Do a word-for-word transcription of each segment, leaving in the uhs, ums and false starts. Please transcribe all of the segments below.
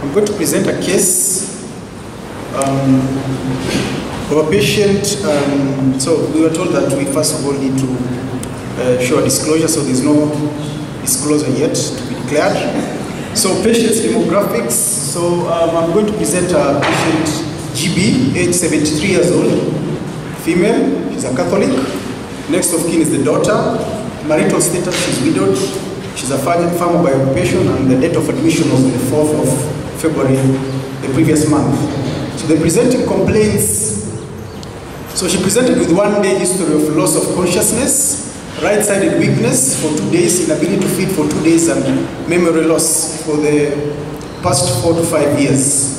I'm going to present a case um, of a patient. Um, so we were told that we first of all need to uh, show a disclosure, so there's no disclosure yet to be declared. So patient's demographics. So um, I'm going to present a patient G B, age seventy-three years old, female, she's a Catholic. Next of kin is the daughter. Marital status, she's widowed. She's a farmer by occupation, and the date of admission was the fourth of February, the previous month. So the presenting complaints. So she presented with one day history of loss of consciousness, right-sided weakness for two days, inability to feed for two days, and memory loss for the past four to five years.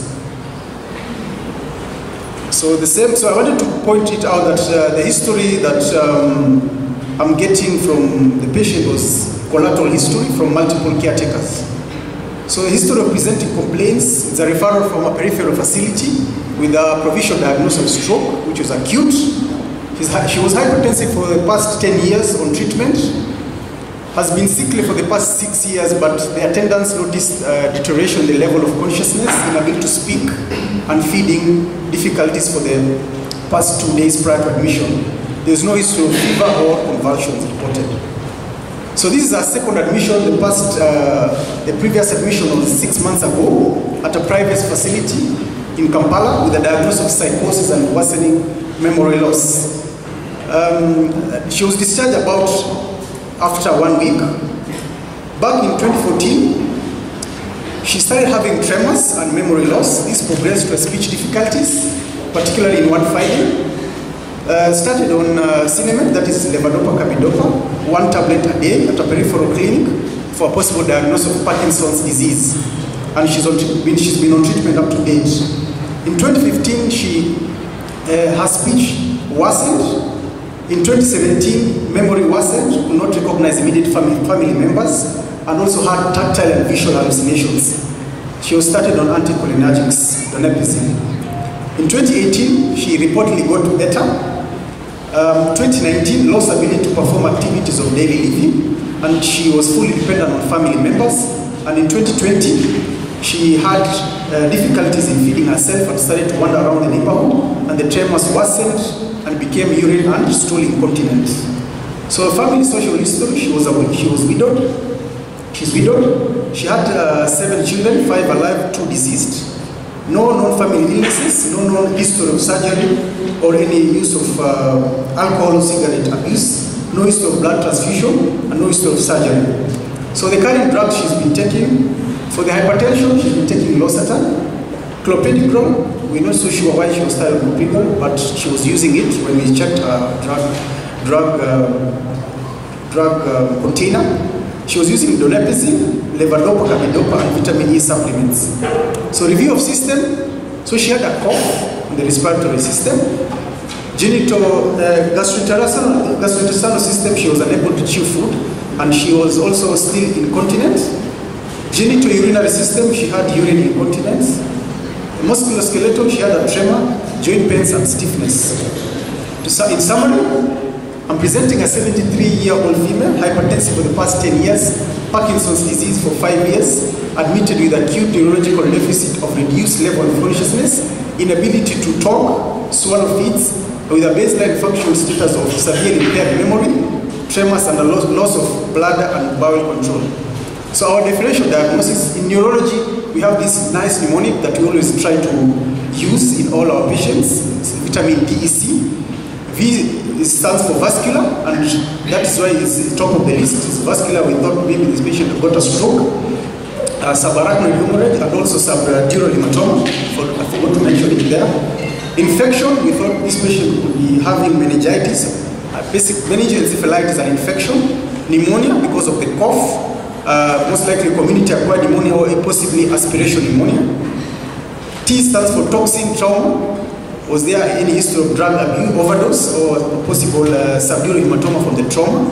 So the same. So I wanted to point it out that uh, the history that um, I'm getting from the patient was collateral history from multiple caretakers. So the history of presenting complaints is a referral from a peripheral facility with a provisional diagnosis of stroke, which was acute. She's, she was hypertensive for the past ten years on treatment, has been sickly for the past six years, but the attendants noticed uh, deterioration in the level of consciousness, inability to speak, and feeding difficulties for the past two days prior to admission. There's no history of fever or convulsions reported. So this is our second admission. The past, uh, the previous admission was six months ago at a private facility in Kampala with a diagnosis of psychosis and worsening memory loss. Um, she was discharged about after one week. Back in twenty fourteen, she started having tremors and memory loss. This progressed to speech difficulties, particularly in one Friday. Uh, started on uh, Cinemet, that is levodopa carbidopa, one tablet a day at a peripheral clinic for a possible diagnosis of Parkinson's disease. And she's, on, been, she's been on treatment up to date. In twenty fifteen, she, uh, her speech worsened. In twenty seventeen, memory worsened, could not recognize immediate family, family members, and also had tactile and visual hallucinations. She was started on anticholinergics, donepezil. In twenty eighteen, she reportedly got better. Um, twenty nineteen, lost ability to perform activities of daily living, and she was fully dependent on family members. And in twenty twenty, she had uh, difficulties in feeding herself and started to wander around the neighborhood, and the tremors worsened and became urine and stool incontinent. So family social history, she was, a, she was widowed. She's widowed. She had uh, seven children, five alive, two deceased. No known family illnesses, no known history of surgery or any use of uh, alcohol or cigarette abuse, no history of blood transfusion, and no history of surgery. So the current drugs she's been taking, for the hypertension, she's been taking losartan, clopidogrel. We're not so sure why she was started on clopidogrel, but she was using it when we checked her drug, drug, uh, drug uh, container. She was using donepezil, levodopa carbidopa, and vitamin E supplements. So review of system. So she had a cough in the respiratory system. Genital uh, gastrointestinal, gastrointestinal system, she was unable to chew food, and she was also still incontinent. Genital urinary system, she had urine incontinence. Musculoskeletal, she had a tremor, joint pains, and stiffness. In summary, I'm presenting a seventy-three-year-old female, hypertensive for the past ten years, Parkinson's disease for five years, admitted with acute neurological deficit of reduced level of consciousness, inability to talk, swallow feeds, with a baseline functional status of severely impaired memory, tremors, and a loss, loss of bladder and bowel control. So our differential diagnosis, in neurology, we have this nice mnemonic that we always try to use in all our patients. It's vitamin D E C. V stands for vascular, and that is why it's top of the list. It's vascular. We thought maybe this patient got a stroke, uh, subarachnoid hemorrhage, and also subdural hematoma. I forgot to mention it there. Infection, we thought this patient would be having meningitis, uh, basic meningoencephalitis and infection, pneumonia because of the cough, uh, most likely community-acquired pneumonia or possibly aspiration pneumonia. T stands for toxin trauma. Was there any history of drug abuse, overdose, or possible uh, subdural hematoma from the trauma?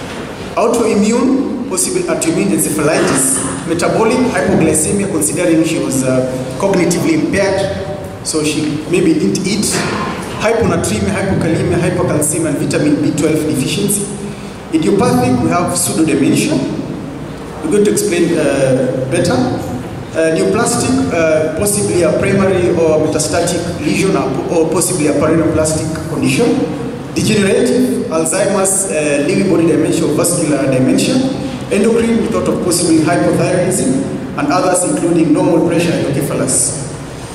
Autoimmune, possible autoimmune encephalitis. Metabolic hypoglycemia, considering she was uh, cognitively impaired, so she maybe didn't eat. Hyponatremia, hypokalemia, hypocalcemia, and vitamin B twelve deficiency. Idiopathic, we have pseudodementia. We're going to explain uh, better. Uh, neoplastic, uh, possibly a primary or metastatic lesion or, or possibly a paraneoplastic condition. Degenerative, Alzheimer's, uh, Lewy body dementia or vascular dementia. Endocrine, we thought of possibly hypothyroidism, and others including normal pressure hydrocephalus.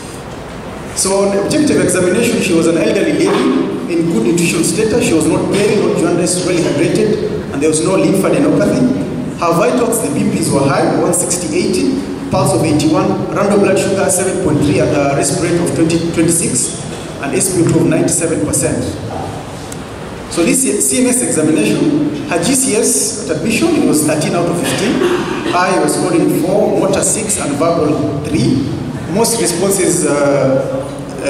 So on objective examination, she was an elderly lady in good nutritional status. She was not pale, not jaundiced, well hydrated, and there was no lymphadenopathy. Her vitals, the B Ps were high, one sixty eighty, pulse of eighty-one, random blood sugar seven point three at a rest rate of twenty, twenty-six, and S p O two of ninety-seven percent. So this C M S examination, her G C S at admission was thirteen out of fifteen, I was scoring four, motor six, and verbal three. Most responses uh,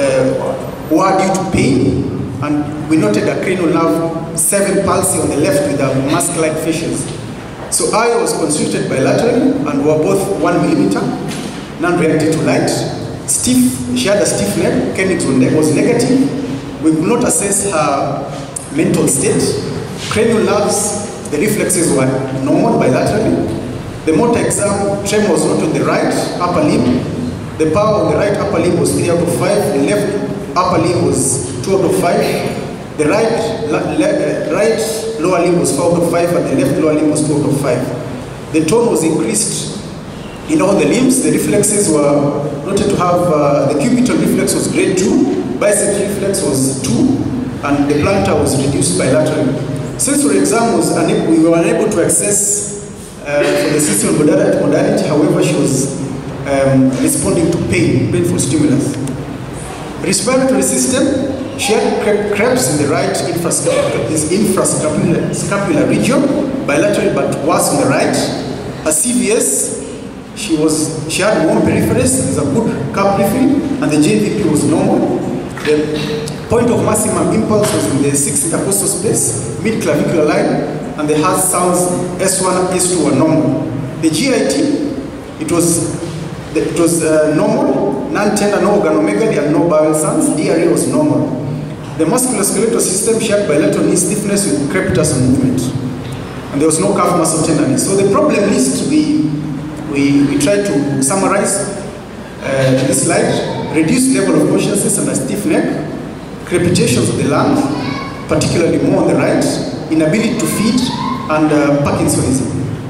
uh, were due to pain, and we noted a cranial nerve seven palsy on the left with a mask-like fissures. So I was constricted bilaterally and were both one millimeter, non-reactive to light. Stiff, she had a stiff neck, Kennex was negative. We could not assess her mental state. Cranial nerves, the reflexes were normal bilaterally. The motor exam, tremor was not on the right upper limb. The power on the right upper limb was three out of five. The left upper limb was two out of five. The right, le, le, right lower limb was four out of five, and the left lower limb was two out of five. The tone was increased in all the limbs. The reflexes were noted to have, uh, the cubital reflex was grade two, biceps reflex was two, and the plantar was reduced bilaterally. Sensory exam was unable, we were unable to access uh, for the sensory modality, modality, however she was um, responding to pain, painful stimulus. Respiratory system, she had cramps in the right infrascapular, infrascapular scapular region, bilateral but worse on the right. Her C V S, she was she had warm peripheries, there's a good cup refill, and the J V P was normal. The point of maximum impulse was in the sixth intercostal space, mid-clavicular line, and the heart sounds S one and S two were normal. The G I T, it was it was uh, normal, non-tender, no organomegaly, and no bowel sounds. D R A was normal. The musculoskeletal system, she had bilateral knee stiffness with crepitus and movement. And there was no calf muscle tenderness. So the problem list, we, we, we tried to summarize uh, this slide. Reduced level of consciousness and a stiff neck, crepitations of the lung, particularly more on the right, inability to feed, and uh, Parkinsonism.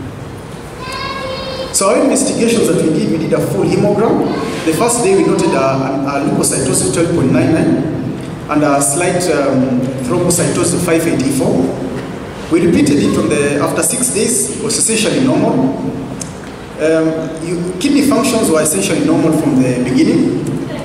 So our investigations that we did, we did a full hemogram. The first day we noted a, a, a leukocytosis twelve point nine nine, and a slight um, thrombocytosis of five eighty-four. We repeated it on the, after six days, it was essentially normal. Um, you, kidney functions were essentially normal from the beginning.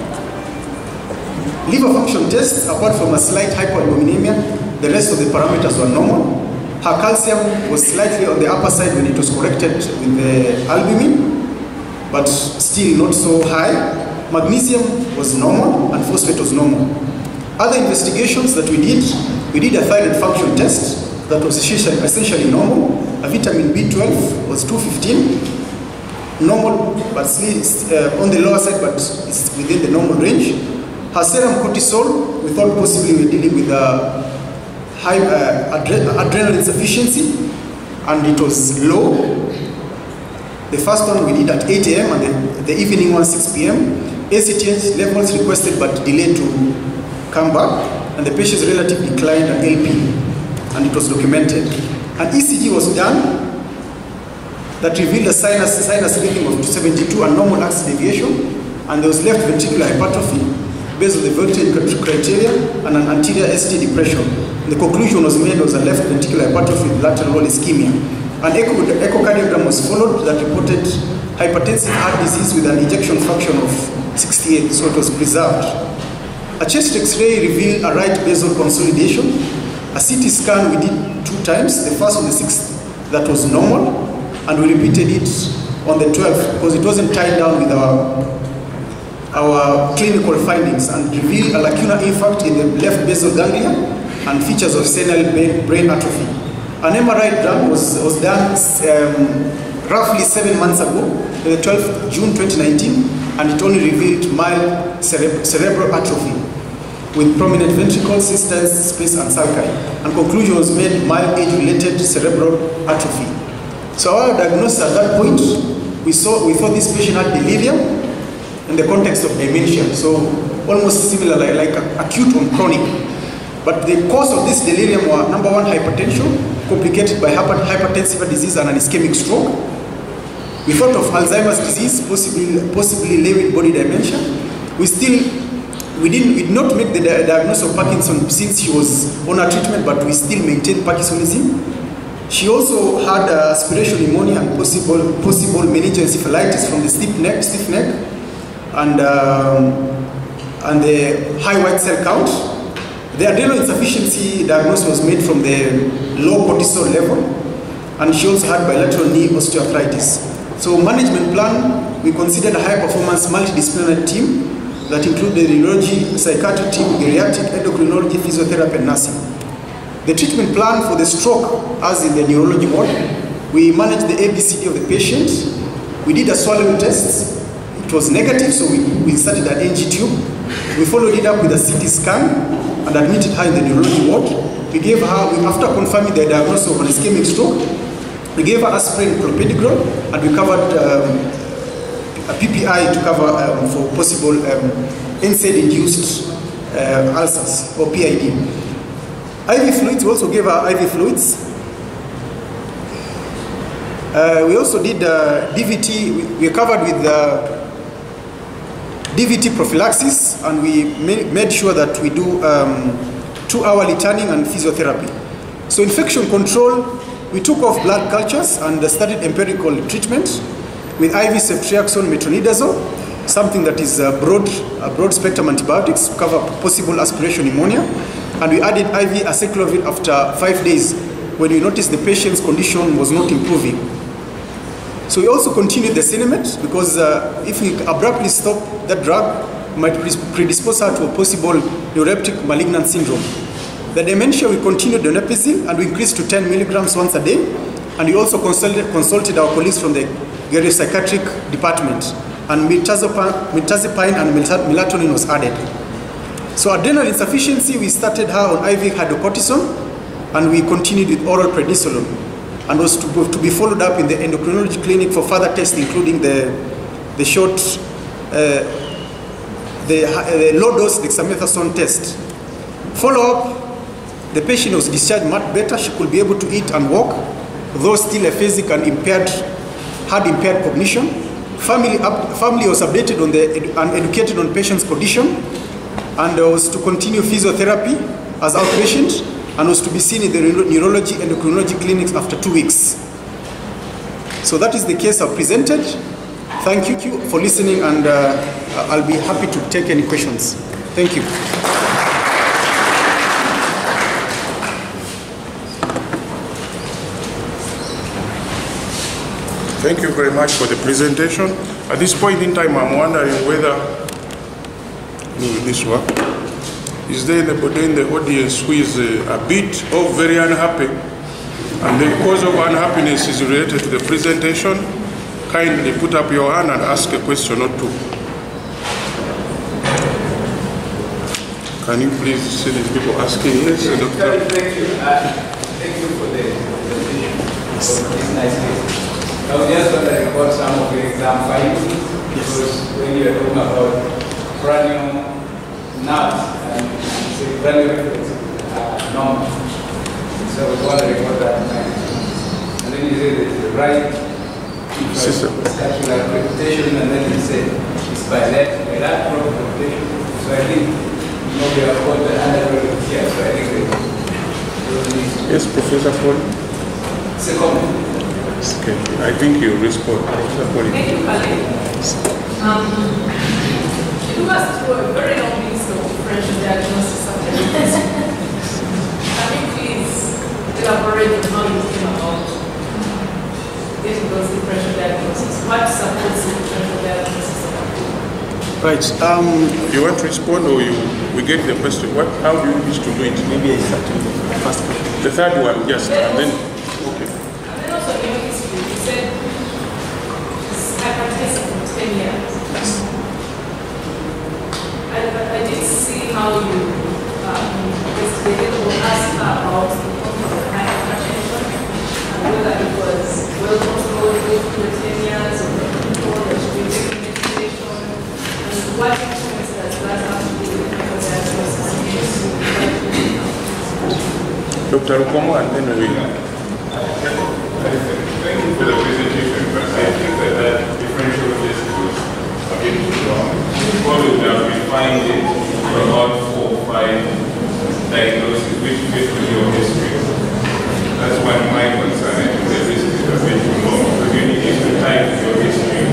Liver function tests, apart from a slight hypoalbuminemia, the rest of the parameters were normal. Her calcium was slightly on the upper side when it was corrected with the albumin, but still not so high. Magnesium was normal, and phosphate was normal. Other investigations that we did, we did a thyroid function test that was essentially normal. A vitamin B twelve was two fifteen, normal, but uh, on the lower side, but it's within the normal range. Her serum cortisol, we thought possibly we were dealing with a high uh, adre adrenal insufficiency, and it was low. The first one we did at eight A M and the, the evening one six P M A C T H levels requested but delayed to come back, and the patient's relative declined at L P, and it was documented. An E C G was done that revealed a sinus, sinus reading of two seventy-two and normal axis deviation, and there was left ventricular hypertrophy based on the voltage criteria and an anterior S T depression. The conclusion was made was a left ventricular hypertrophy with lateral wall ischemia. An echo, echocardiogram was followed that reported hypertensive heart disease with an ejection fraction of sixty-eight, so it was preserved. A chest X-ray revealed a right basal consolidation. A C T scan we did two times, the first on the sixth that was normal, and we repeated it on the twelfth because it wasn't tied down with our, our clinical findings, and revealed a lacunar infarct in the left basal ganglia and features of senile brain, brain atrophy. An M R I done was, was done um, roughly seven months ago, the twelfth of June twenty nineteen, and it only revealed mild cere cerebral atrophy with prominent ventricles, cystines, space, and sulci. And conclusion was made mild age-related cerebral atrophy. So our diagnosis at that point we saw we thought this patient had delirium in the context of dementia, so almost similar like, like acute on chronic. But the cause of this delirium were number one, hypertension, complicated by hypertensive disease and an ischemic stroke. We thought of Alzheimer's disease, possibly possibly Lewy body dementia. We still we didn't we did not make the di diagnosis of Parkinson's since she was on her treatment, but we still maintained Parkinsonism. She also had uh, aspiration pneumonia and possible possible meningoencephalitis from the stiff neck, stiff neck, and um, and the high white cell count. The adrenal insufficiency diagnosis was made from the low cortisol level, and she also had bilateral knee osteoarthritis. So management plan, we considered a high performance multidisciplinary team that included neurology, psychiatric team, geriatric, endocrinology, physiotherapy, and nursing. The treatment plan for the stroke, as in the neurology ward, we managed the A B C D of the patient. We did a swallowing test. It was negative, so we, we inserted an N G tube. We followed it up with a C T scan and admitted her in the neurology ward. We gave her, we, after confirming the diagnosis of an ischemic stroke, we gave her aspirin and clopidogrel, and we covered um, a P P I to cover um, for possible um, N SAID-induced uh, ulcers, or P I D. I V fluids, we also gave her I V fluids. Uh, we also did uh, D V T, we, we covered with uh, D V T prophylaxis, and we ma made sure that we do um, two hourly turning and physiotherapy. So infection control, we took off blood cultures and started empirical treatment with I V ceftriaxone metronidazole, something that is a broad, a broad spectrum antibiotics to cover possible aspiration pneumonia. And we added I V acyclovir after five days when we noticed the patient's condition was not improving. So we also continued the Sinemet because uh, if we abruptly stop that drug, it might predispose her to a possible neuroleptic malignant syndrome. The dementia, we continued donepezil and we increased to ten milligrams once a day. And we also consulted, consulted our colleagues from the geriatric department, and mirtazapine and melatonin was added. So adrenal insufficiency, we started her on I V hydrocortisone, and we continued with oral prednisolone, and was to, to be followed up in the endocrinology clinic for further tests, including the, the short, uh, the, uh, the low-dose dexamethasone test. Follow-up, the patient was discharged much better. She could be able to eat and walk, though still aphasic and impaired, had impaired cognition. Family, up, family was updated on the, and educated on patient's condition, and was to continue physiotherapy as outpatient, and was to be seen in the neurology and endocrinology clinics after two weeks. So that is the case I've presented. Thank you for listening, and uh, I'll be happy to take any questions. Thank you. Thank you very much for the presentation. At this point in time, I'm wondering whether, will this work? Is there anybody in the audience who is uh, a bit or very unhappy, and the cause of unhappiness is related to the presentation? Kindly put up your hand and ask a question or two. Can you please see these people asking? Yes, Doctor. Thank you. Uh, thank you for the presentation. It's nice. I was just wondering about some of the exam findings, because when you are talking about cranial nerves and say cranial reflex are normal. So I was wondering what that meant. And then you say that the right infrascapular crepitation, and then you say it's bilateral, bilateral crepitation. So I think you know we have got the undergraduate here, so I think they Yes, Professor Paul. Second. Okay, I think you respond. Thank you, Khalid. Um, you took us through a very long list of differential diagnosis of diabetes. Can you please elaborate on how you came about getting those differential diagnoses? What supports the differential diagnosis? Right. Um, you want to respond, or you we get the question? What? How do you wish to do it? Maybe I start with the first question. The third one, yes, and then okay. And then also in your history, you said it's hypertensive for ten years. I, I did see how you um, investigated or asked about the control of hypertension and whether it was well controlled for ten years or what influence does that have to do with the diagnosis? Doctor Lukomo, and then we... Thank you for the presentation, but I think that that differential list was a bit too long. Probably would have refined it for about four or five diagnoses which fit with your history. That's one of my concern. I think the list is a bit too long because you need to tie to your history.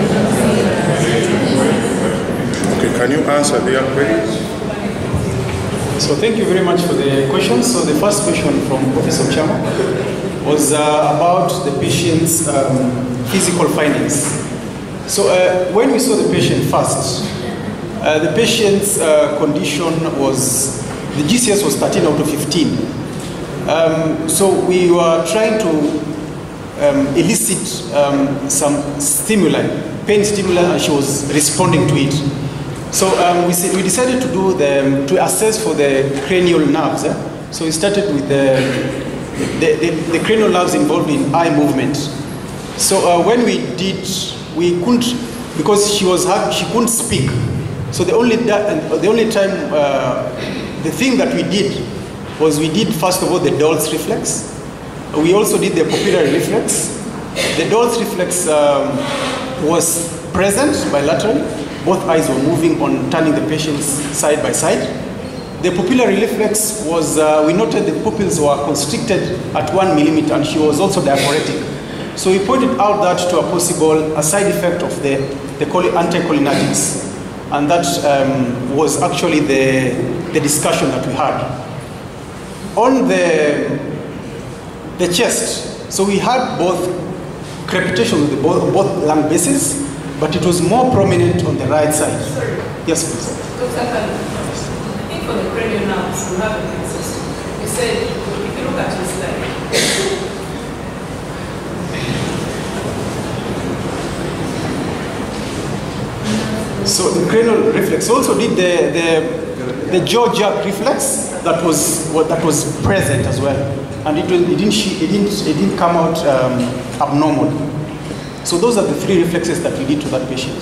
Okay, can you answer their queries? So thank you very much for the questions. So the first question from Professor Chama was uh, about the patient's um, physical findings. So uh, when we saw the patient first, uh, the patient's uh, condition was, the G C S was thirteen out of fifteen. Um, so we were trying to um, elicit um, some stimuli, pain stimuli, and she was responding to it. So um, we, we decided to do the, to assess for the cranial nerves. Eh? So we started with the, the, the, the cranial nerves involved in eye movement. So uh, when we did, we couldn't, because she was she couldn't speak. So the only the only time, uh, the thing that we did was we did first of all the Doll's reflex. We also did the pupillary reflex. The Doll's reflex um, was present bilaterally. Both eyes were moving on turning the patients side by side. The pupillary reflex was, uh, we noted the pupils were constricted at one millimeter and she was also diaphoretic. So we pointed out that to a possible a side effect of the, the anticholinergics. And that um, was actually the, the discussion that we had. On the, the chest, so we had both crepitation with the both, both lung bases, but it was more prominent on the right side. Sorry. Yes, please. Doctor Khan, I think for the cranial nerves, you have a system. You said, if you look at your slide, so the cranial reflex also did the, the, the jaw jerk reflex that was what that was present as well, and it, was, it didn't it didn't it didn't come out um, abnormal. So those are the three reflexes that we did to that patient.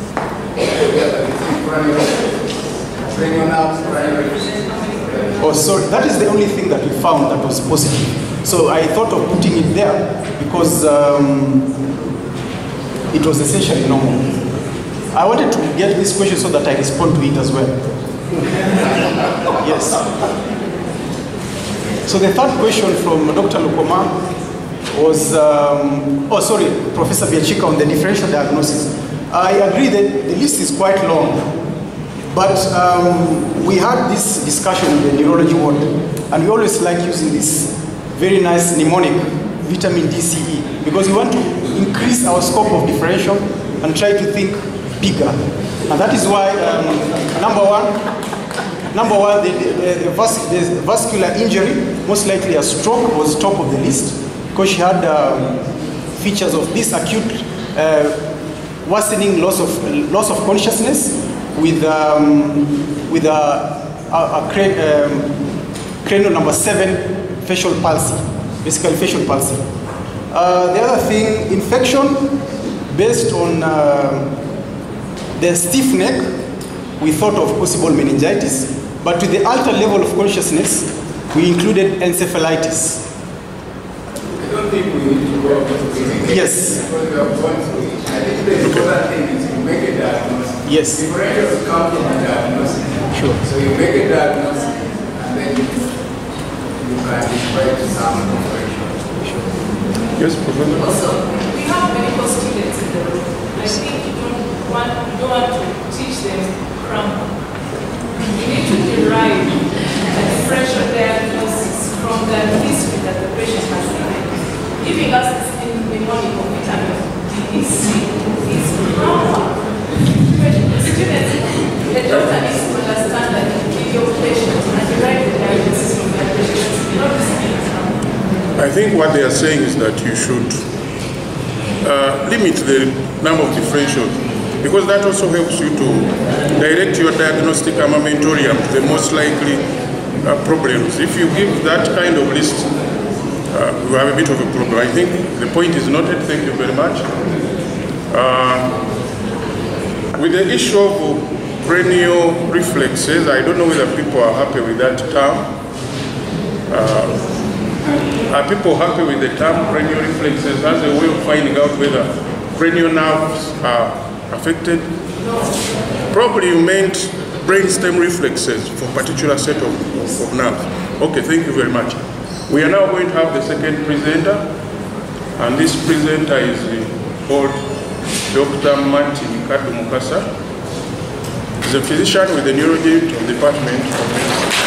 Oh, sorry, that is the only thing that we found that was positive. So I thought of putting it there because um, it was essentially normal. I wanted to get this question so that I respond to it as well. Yes. So the third question from Doctor Lukoma was, um, oh sorry, Professor Biachika on the differential diagnosis. I agree that the list is quite long, but um, we had this discussion in the neurology ward, and we always like using this very nice mnemonic, vitamin D, C, E, because we want to increase our scope of differential and try to think bigger. And that is why, um, number one, number one, the, the, the, vas the vascular injury, most likely a stroke, was top of the list, because she had um, features of this acute uh, worsening loss of loss of consciousness with um, with a, a, a cra um, cranial number seven facial palsy, basically facial palsy. Uh, the other thing, infection based on uh, the stiff neck, we thought of possible meningitis, but with the altered level of consciousness, we included encephalitis. I don't think we need to go into it. Yes. Because we have gone through it. I think the important thing is you make a diagnosis. Yes. Differentials come from a diagnosis. Sure. So you make a diagnosis and then you, you can describe some differential. Sure. Yes, Professor. also, we have medical students in the room. I think you don't want, you don't want to teach them grammar. You need to derive a differential diagnosis from the history that the patient has given. Giving us this mnemonic of vitamin D, C, is grammar. The students, the doctor needs to understand that you give your patient and derive the diagnosis from that patient. Not the same grammar. I think what they are saying is that you should uh, limit the number of differentials, because that also helps you to direct your diagnostic armamentarium to the most likely uh, problems. If you give that kind of list, uh, you have a bit of a problem. I think the point is noted. Thank you very much. Uh, with the issue of cranial reflexes. I don't know whether people are happy with that term. Uh, are people happy with the term cranial reflexes as a way of finding out whether cranial nerves are affected? Probably you meant brainstem reflexes for a particular set of, of nerves. Okay, thank you very much. We are now going to have the second presenter, and this presenter is called Doctor Martin Kadu Mukasa. He's a physician with the neurology department of medicine.